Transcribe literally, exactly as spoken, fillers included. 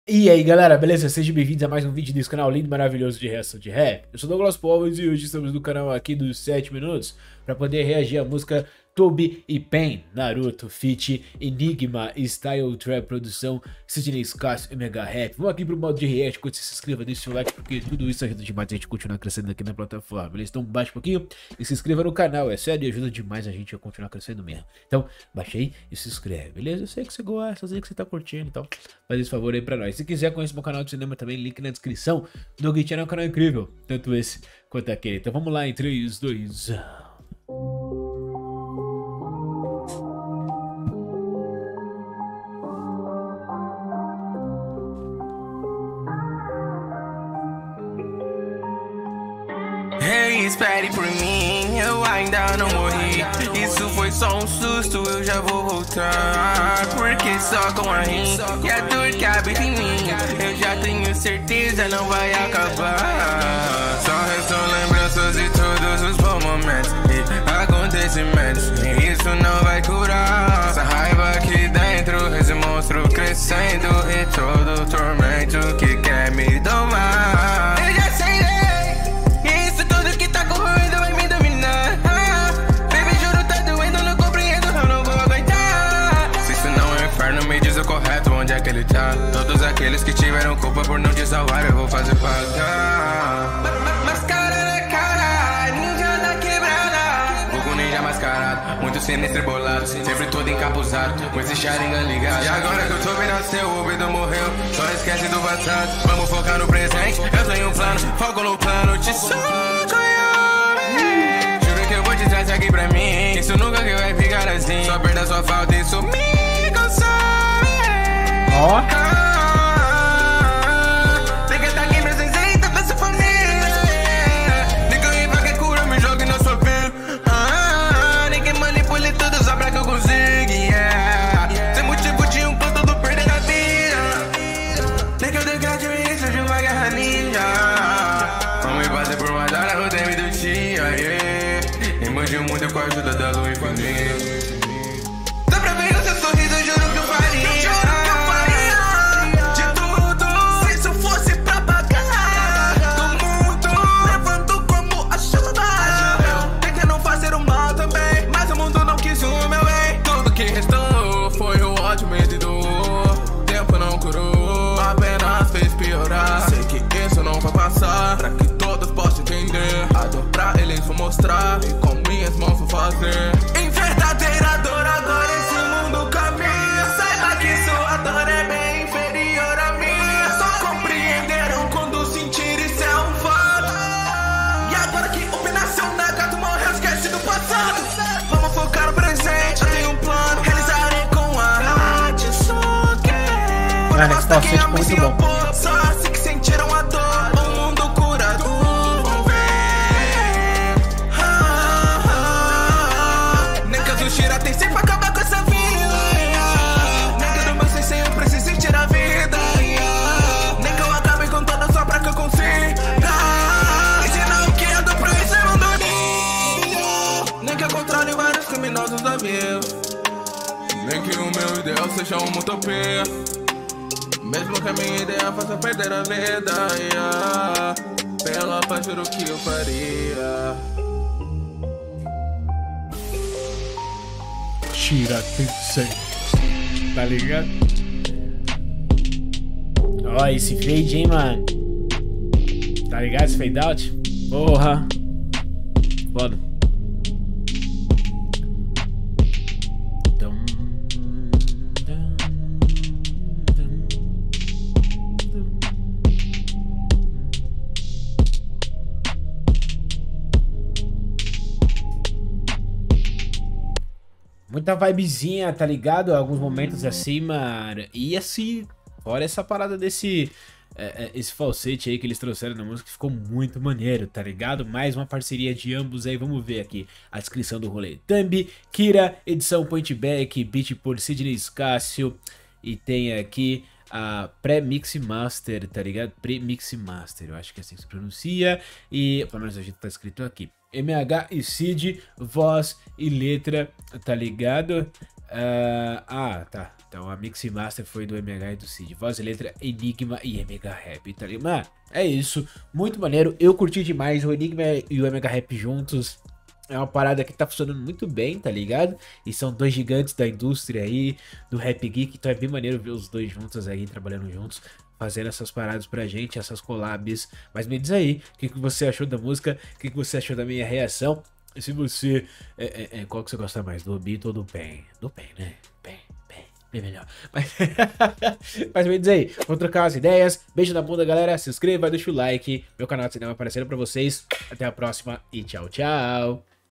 E aí galera, beleza? Sejam bem-vindos a mais um vídeo desse canal lindo e maravilhoso de reação de rap. Eu sou Douglas Povos e hoje estamos no canal aqui dos sete minutos para poder reagir à música Tobi e Pen, Naruto, feat. Enigma, Style Trap, produção, Sidney Scasso e Mega Rap. Vamos aqui pro modo de react, quando você se inscreva, deixe seu like, porque tudo isso ajuda demais a gente continuar crescendo aqui na plataforma, beleza? Então baixa um pouquinho e se inscreva no canal, é sério, e ajuda demais a gente a continuar crescendo mesmo. Então baixa aí e se inscreve, beleza? Eu sei que você gosta, eu sei que você tá curtindo, então faz esse favor aí pra nós. Se quiser conhecer meu canal de cinema também, link na descrição. No Gui Channel é um canal incrível, tanto esse quanto aquele. Então vamos lá em três, dois... Hey, espere por mim, eu ainda não morri. Isso foi só um susto, eu já vou voltar. Porque só com a rim e a dor que habita em mim, eu já tenho certeza não vai acabar. Só restam lembranças de todos os bons momentos e acontecimentos, e isso não vai curar essa raiva aqui dentro, esse monstro crescendo e todo o tormento que quer me domar. Eu já sei. Onde é que ele tá? Todos aqueles que tiveram culpa por não te salvar, eu vou fazer pagar. Máscara na cara, ninja da quebrada. Fogo ninja mascarado, muito sinistro e bolado, sempre todo encapuzado, com esse Sharingan ligado. E agora que o Tobi nasceu, o Obito morreu, só esquece do passado, vamos focar no presente. Eu tenho um plano, foco no plano, te soco. Juro que eu vou te trazer aqui pra mim, isso nunca que vai ficar assim. Só perda sua falta, isso me consome. Ó, oh. Nigga tá aqui presente pra sua família. Nigga aí pra que cura, me jogue na sua vida. Ah, ninguém manipule tudo só pra que eu consiga, yeah. Sem motivo de um plano, todo perder a vida. Nigga do graduate, de uma guerra ninja. Vamos bater por uma dara, o time do dia, yeah. Imagine o mundo com a ajuda da lua infinita. Dá pra ver o seu sorriso, eu juro que eu faria. Pra que todos possam entender a dor pra eles vou mostrar, e com minhas mãos vou fazer. Em verdadeira dor agora esse mundo caminha. Saiba que sua dor é bem inferior à minha. Só compreenderam quando sentir isso é um fato. E agora que o Pen nasceu, Nagato morreu, esquece do passado. Vamos focar no presente, eu tenho um plano, realizarei com a Hatsuki. Mano, esse falsete ficou muito bom. Só assim que sentiram a dor. Nem que o meu ideal seja uma utopia, mesmo que a minha ideia faça perder a vida, yeah. Pela paz juro que eu faria. Tira Tensei, tá ligado? Ó, esse fade, hein, mano. Tá ligado esse fade out? Porra. Foda. Muita vibezinha, tá ligado? Alguns momentos assim, mano. E assim, fora essa parada desse... É, é, esse falsete aí que eles trouxeram na música, ficou muito maneiro, tá ligado? Mais uma parceria de ambos aí, vamos ver aqui a descrição do rolê. Thumb, Kira, edição Pointback, beat por Sidney Scasso. E tem aqui a pré-mix master, tá ligado? Pre-mix master, eu acho que é assim que se pronuncia. E, pelo menos a gente tá escrito aqui. M H e Cid, voz e letra, tá ligado? Uh, ah, tá. Então a Mix Master foi do M H e do Cid. Voz e letra, Enigma e M H Rap, tá ligado? Mano, é isso. Muito maneiro. Eu curti demais o Enigma e o M H Rap juntos. É uma parada que tá funcionando muito bem, tá ligado? E são dois gigantes da indústria aí, do Rap Geek. Então é bem maneiro ver os dois juntos aí, trabalhando juntos, fazendo essas paradas pra gente, essas collabs. Mas me diz aí, o que, que você achou da música? O que, que você achou da minha reação? E se você... É, é, é, qual que você gosta mais? Do Beat ou do Pen? Do Pen, né? Pen, Pen, bem melhor. Mas, mas me diz aí, vamos trocar as ideias. Beijo na bunda, galera. Se inscreva, deixa o like. Meu canal de cinema aparecendo pra vocês. Até a próxima e tchau, tchau.